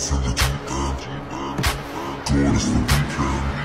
off in the deep end. Going as the weekend.